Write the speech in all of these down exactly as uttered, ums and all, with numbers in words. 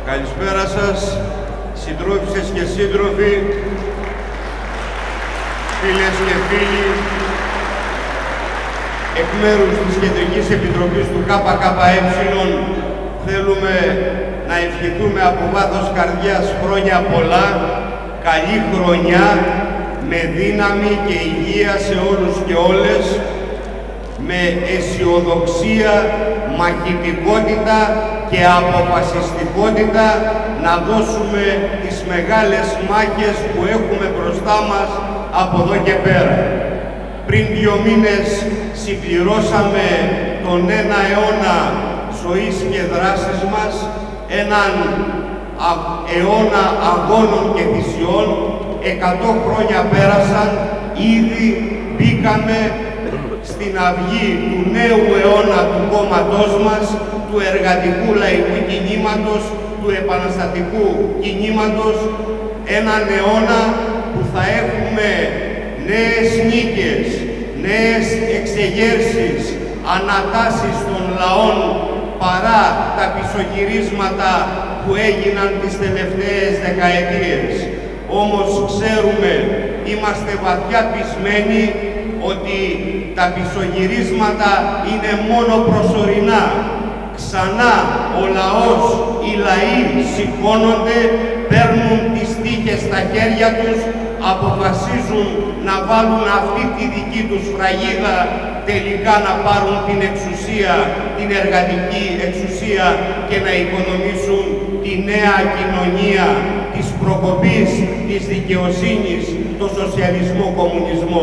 Καλησπέρα σας, συντρόφισσες και σύντροφοι, φίλες και φίλοι. Εκ μέρους της Κεντρικής Επιτροπής του ΚΚΕ θέλουμε να ευχηθούμε από βάθος καρδιάς χρόνια πολλά, καλή χρονιά, με δύναμη και υγεία σε όλους και όλες, με αισιοδοξία, μαχητικότητα και αποφασιστικότητα να δώσουμε τις μεγάλες μάχες που έχουμε μπροστά μας από εδώ και πέρα. Πριν δύο μήνες συμπληρώσαμε τον ένα αιώνα ζωής και δράσης μας, έναν αιώνα αγώνων και θυσιών. Εκατό χρόνια πέρασαν, ήδη μπήκαμε στην αυγή του νέου αιώνα του κόμματός μας, του εργατικού λαϊκού κινήματος, του επαναστατικού κινήματος, έναν αιώνα που θα έχουμε νέες νίκες, νέες εξεγέρσεις, ανατάσεις των λαών παρά τα πισωγυρίσματα που έγιναν τις τελευταίες δεκαετίες. Όμως ξέρουμε, είμαστε βαθιά πεισμένοι ότι τα πισωγυρίσματα είναι μόνο προσωρινά. Ξανά ο λαός, οι λαοί σηκώνονται, παίρνουν τις τύχες στα χέρια τους, αποφασίζουν να βάλουν αυτή τη δική τους φραγίδα, τελικά να πάρουν την εξουσία, την εργατική εξουσία και να οικονομήσουν τη νέα κοινωνία της προκοπής, της δικαιοσύνης, το σοσιαλισμό, κομμουνισμό.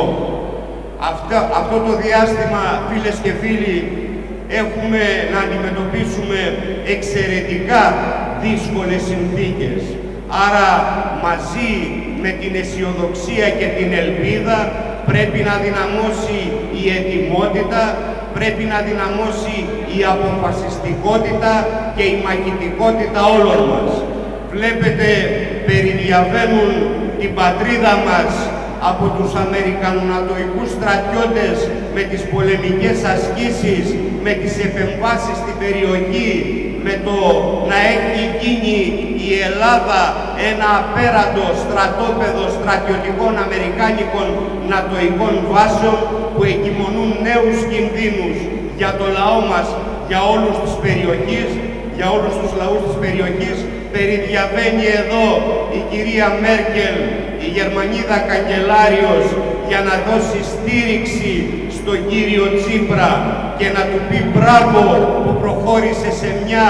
Αυτό, αυτό το διάστημα, φίλες και φίλοι, έχουμε να αντιμετωπίσουμε εξαιρετικά δύσκολες συνθήκες. Άρα, μαζί με την αισιοδοξία και την ελπίδα, πρέπει να δυναμώσει η ετοιμότητα, πρέπει να δυναμώσει η αποφασιστικότητα και η μαχητικότητα όλων μας. Βλέπετε, περιδιαβαίνουν την πατρίδα μας από τους Αμερικανονατοικούς στρατιώτες με τις πολεμικές ασκήσεις, με τις επεμβάσεις στην περιοχή, με το να έχει γίνει η Ελλάδα ένα απέραντο στρατόπεδο στρατιωτικών αμερικάνικων νατοικών βάσεων που εγκυμονούν νέους κινδύνους για το λαό μας, για όλους τους περιοχής, για όλους τους λαούς της περιοχής. Περιδιαβαίνει εδώ η κυρία Μέρκελ, η Γερμανίδα καγκελάριος, για να δώσει στήριξη στον κύριο Τσίπρα και να του πει μπράβο που προχώρησε σε μια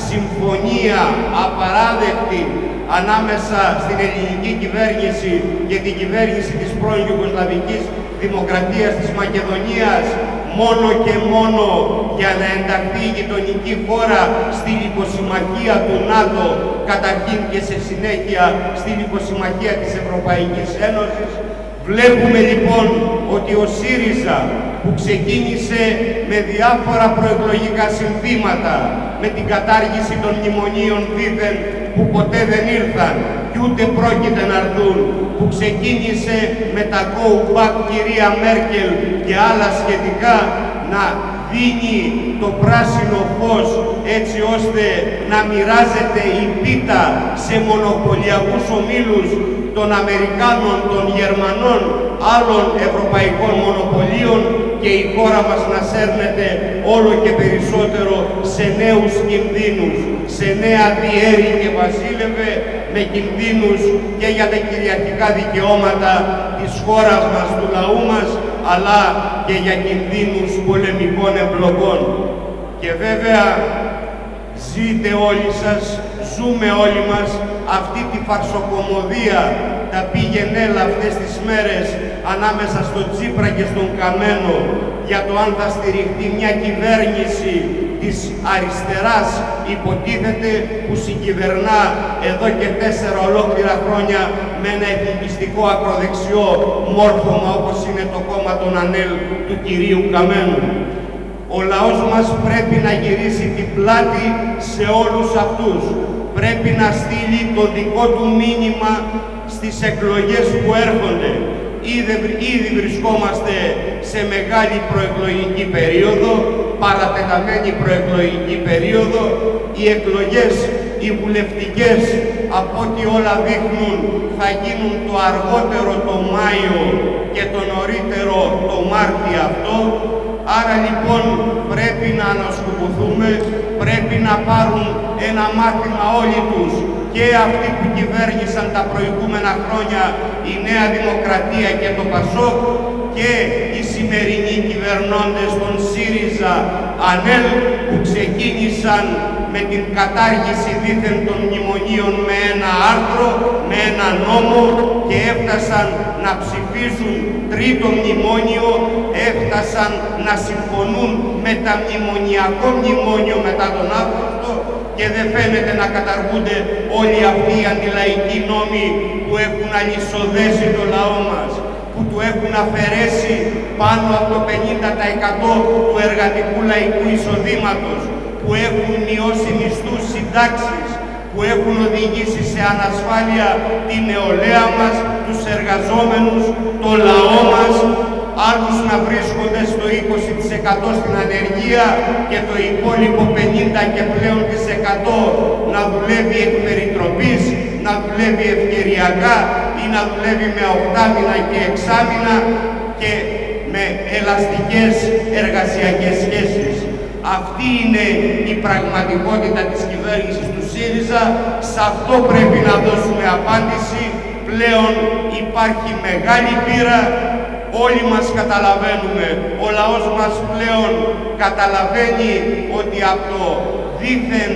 συμφωνία απαράδεκτη ανάμεσα στην ελληνική κυβέρνηση και την κυβέρνηση της πρώην Ιουγκοσλαβικής Δημοκρατίας της Μακεδονίας, μόνο και μόνο για να ενταχθεί η γειτονική χώρα στην υποσυμμαχία του ΝΑΤΟ, καταρχήν και σε συνέχεια στην υποσυμμαχία της Ευρωπαϊκής Ένωσης. Βλέπουμε λοιπόν ότι ο ΣΥΡΙΖΑ, που ξεκίνησε με διάφορα προεκλογικά συνθήματα, με την κατάργηση των μνημονίων δήθεν που ποτέ δεν ήρθαν και ούτε πρόκειται να έρθουν, που ξεκίνησε με τα go back κυρία Μέρκελ και άλλα σχετικά, να δίνει το πράσινο φως έτσι ώστε να μοιράζεται η πίτα σε μονοπωλιακούς ομίλους των Αμερικάνων, των Γερμανών, άλλων ευρωπαϊκών μονοπωλίων και η χώρα μας να σέρνεται όλο και περισσότερο σε νέους κινδύνους, σε νέα διέρη και βασίλευε, με κινδύνους και για τα κυριαρχικά δικαιώματα της χώρας μας, του λαού μας, αλλά και για κινδύνους πολεμικών εμπλοκών. Και βέβαια, ζείτε όλοι σας, ζούμε όλοι μας αυτή τη φαρσοκομωδία, τα πήγαινέλα αυτές τις μέρες ανάμεσα στον Τσίπρα και στον Καμένο για το αν θα στηριχτεί μια κυβέρνηση της αριστεράς, υποτίθεται, που συγκυβερνά εδώ και τέσσερα ολόκληρα χρόνια με ένα εθνικιστικό ακροδεξιό μόρφωμα όπως είναι το κόμμα των ΑΝΕΛ του κυρίου Καμένου. Ο λαός μας πρέπει να γυρίσει την πλάτη σε όλους αυτούς. Πρέπει να στείλει το δικό του μήνυμα στις εκλογές που έρχονται. Ήδη, ήδη βρισκόμαστε σε μεγάλη προεκλογική περίοδο, παρατεταμένη προεκλογική περίοδο. Οι εκλογές οι βουλευτικές, από ό,τι όλα δείχνουν, θα γίνουν το αργότερο το Μάιο και το νωρίτερο το Μάρτιο αυτό. Άρα λοιπόν πρέπει να ανασκουμποθούμε, πρέπει να πάρουν ένα μάθημα όλοι τους, και αυτοί που κυβέρνησαν τα προηγούμενα χρόνια, η Νέα Δημοκρατία και το Πασόκ, και οι σημερινοί κυβερνώντες των ΣΥΡΙΖΑ, ΑΝΕΛ, που ξεκίνησαν με την κατάργηση δήθεν των μνημονίων με ένα άρθρο, με ένα νόμο, και έφτασαν να ψηφίζουν τρίτο μνημόνιο, έφτασαν να συμφωνούν με τα μνημονιακό μνημόνιο μετά τον Αύγουστο, και δεν φαίνεται να καταργούνται όλοι αυτοί οι αντιλαϊκοί νόμοι που έχουν αλυσοδέσει το λαό μας, που του έχουν αφαιρέσει πάνω από το πενήντα τοις εκατό του εργατικού λαϊκού εισοδήματος, που έχουν μειώσει μισθούς, συντάξεις, που έχουν οδηγήσει σε ανασφάλεια την νεολαία μας, τους εργαζόμενους, το λαό μας, άλλους να βρίσκονται στο είκοσι τοις εκατό στην ανεργία και το υπόλοιπο πενήντα τοις εκατό και πλέον της εκατό να δουλεύει εκ περιτροπής, να δουλεύει ευκαιριακά ή να δουλεύει με οκτάμινα και εξάμινα και με ελαστικές εργασιακές σχέσεις. Αυτή είναι η πραγματικότητα της κυβέρνησης του ΣΥΡΙΖΑ. Σε αυτό πρέπει να δώσουμε απάντηση. Πλέον υπάρχει μεγάλη πείρα. Όλοι μας καταλαβαίνουμε, ο λαός μας πλέον καταλαβαίνει ότι από το δήθεν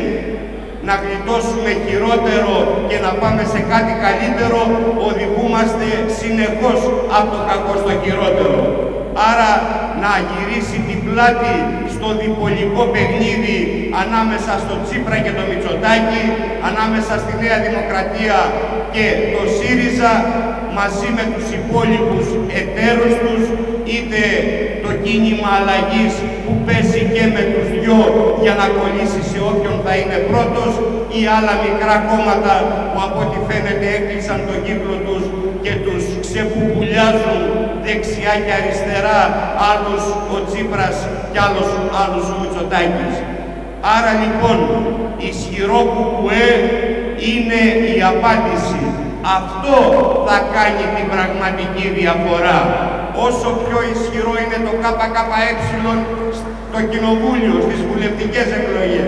να γλιτώσουμε χειρότερο και να πάμε σε κάτι καλύτερο, οδηγούμαστε συνεχώς από το κακό στο χειρότερο. Άρα να γυρίσει την πλάτη στο διπολικό παιχνίδι ανάμεσα στο Τσίπρα και το Μητσοτάκη, ανάμεσα στη Νέα Δημοκρατία και το ΣΥΡΙΖΑ, μαζί με τους υπόλοιπους εταίρους τους, είτε το κίνημα αλλαγής που παίζει και με τους δυο για να κολλήσει σε όποιον θα είναι πρώτος, ή άλλα μικρά κόμματα που από ό,τι φαίνεται έκλεισαν τον κύκλο τους και τους ξεπουπουλιάζουν δεξιά και αριστερά, άλλους ο Τσίπρας και άλλους, άλλους ο Μητσοτάκης. Άρα λοιπόν, ισχυρό κουκουέ είναι η απάντηση. Αυτό θα κάνει την πραγματική διαφορά. Όσο πιο ισχυρό είναι το ΚΚΕ στο Κοινοβούλιο, στις βουλευτικές εκλογές,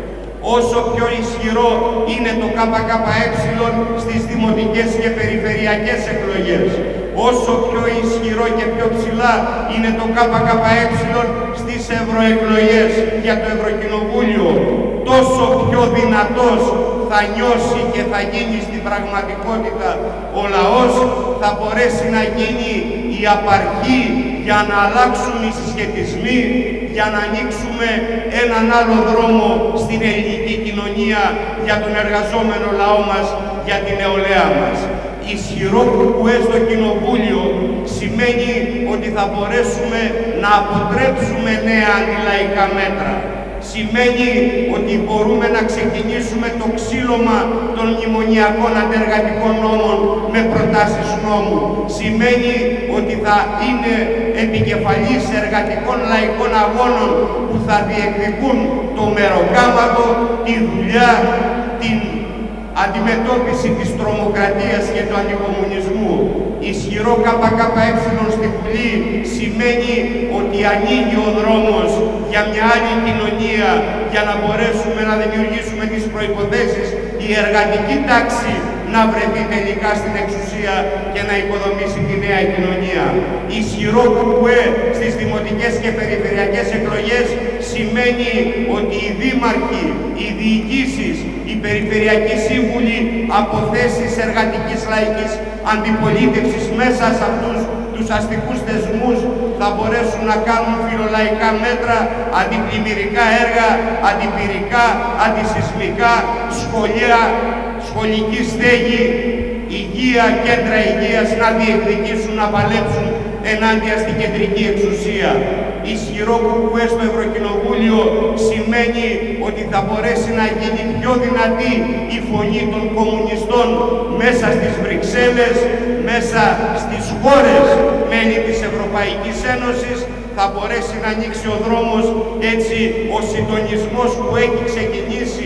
όσο πιο ισχυρό είναι το ΚΚΕ στις δημοτικές και περιφερειακές εκλογές, όσο πιο ισχυρό και πιο ψηλά είναι το ΚΚΕ στις ευρωεκλογές για το Ευρωκοινοβούλιο, τόσο πιο δυνατός θα νιώσει και θα γίνει στην πραγματικότητα ο λαός, θα μπορέσει να γίνει η απαρχή για να αλλάξουν οι συσχετισμοί, για να ανοίξουμε έναν άλλο δρόμο στην ελληνική κοινωνία για τον εργαζόμενο λαό μας, για την νεολαία μας. Ισχυρό κουκουέ στο Κοινοβούλιο σημαίνει ότι θα μπορέσουμε να αποτρέψουμε νέα αντιλαϊκά μέτρα. Σημαίνει ότι μπορούμε να ξεκινήσουμε το ξύλωμα των μνημονιακών αντεργατικών νόμων με προτάσεις νόμου. Σημαίνει ότι θα είναι επικεφαλής εργατικών λαϊκών αγώνων που θα διεκδικούν το μεροκάματο, τη δουλειά, την αντιμετώπιση της τρομοκρατίας και του αντικομμουνισμού. Ισχυρό ΚΚΕ στη Βουλή σημαίνει ότι ανοίγει ο δρόμος για μια άλλη κοινωνία, για να μπορέσουμε να δημιουργήσουμε τις προϋποθέσεις η εργατική τάξη να βρεθεί τελικά στην εξουσία και να οικοδομήσει τη νέα κοινωνία. Ισχυρό κουκουέ στις δημοτικές και περιφερειακές εκλογές σημαίνει ότι οι δήμαρχοι, οι διοικήσεις, οι περιφερειακοί σύμβουλοι από θέσεις εργατικής λαϊκής αντιπολίτευσης μέσα σε αυτούς τους αστικούς θεσμούς θα μπορέσουν να κάνουν φιλολαϊκά μέτρα, αντιπλημμυρικά έργα, αντιπυρικά, αντισυσμικά, σχολεία, σχολική στέγη, υγεία, κέντρα υγείας να διεκδικήσουν, να παλέψουν ενάντια στην κεντρική εξουσία. Ισχυρό κουκουέ στο Ευρωκοινοβούλιο σημαίνει ότι θα μπορέσει να γίνει πιο δυνατή η φωνή των κομμουνιστών μέσα στις Βρυξέλλες, μέσα στις χώρες μέλη της Ευρωπαϊκής Ένωσης. Θα μπορέσει να ανοίξει ο δρόμος, έτσι ο συντονισμός που έχει ξεκινήσει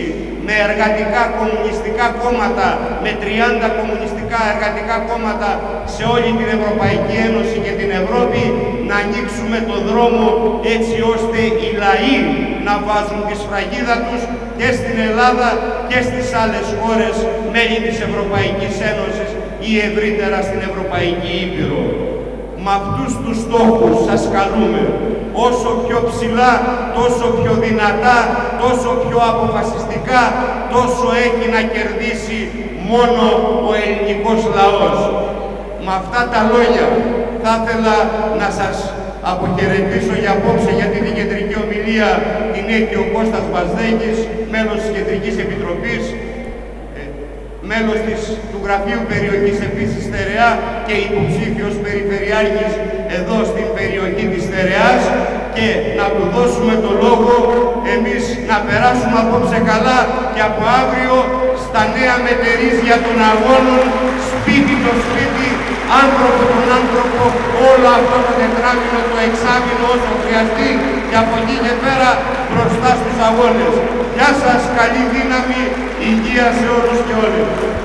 με εργατικά κομμουνιστικά κόμματα, με τριάντα κομμουνιστικά εργατικά κόμματα σε όλη την Ευρωπαϊκή Ένωση και την Ευρώπη, να ανοίξουμε το δρόμο έτσι ώστε οι λαοί να βάζουν τη σφραγίδα τους και στην Ελλάδα και στις άλλες χώρες μέλη της Ευρωπαϊκής Ένωσης ή ευρύτερα στην Ευρωπαϊκή Ήπειρο. Με αυτούς τους στόχους σας καλούμε, όσο πιο ψηλά, τόσο πιο δυνατά, τόσο πιο αποφασιστικά, τόσο έχει να κερδίσει μόνο ο ελληνικός λαός. Με αυτά τα λόγια θα ήθελα να σας αποχαιρετήσω για απόψε, γιατί την κεντρική ομιλία την έχει ο Κώστας Βαζδέκης, μέλος της Κεντρικής Επιτροπής, μέλος της, του Γραφείου Περιοχής επίσης Στερεά και υποψήφιος περιφερειάρχης εδώ στην περιοχή της Στερεάς, και να του δώσουμε το λόγο εμείς να περάσουμε απόψε καλά και από αύριο στα νέα μετερίζια των αγώνων, σπίτι το σπίτι, άνθρωπο τον άνθρωπο, όλο αυτό το τετράμινο, το εξάμηνο όσο χρειαστεί, και από εκεί και πέρα μπροστά στους αγώνες. Γεια σας, καλή δύναμη, υγεία σε όλους και όλες.